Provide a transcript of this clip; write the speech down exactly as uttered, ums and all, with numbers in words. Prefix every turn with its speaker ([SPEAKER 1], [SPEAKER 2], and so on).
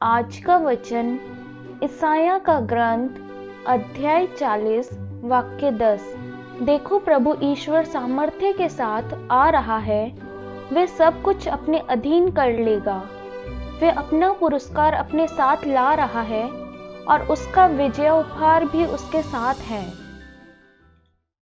[SPEAKER 1] आज का वचन ईसाया का ग्रंथ अध्याय चालीस वाक्य दस। देखो, प्रभु ईश्वर सामर्थ्य के साथ आ रहा है, वह सब कुछ अपने अधीन कर लेगा। वह अपना पुरस्कार अपने साथ ला रहा है और उसका विजय उपहार भी उसके साथ है।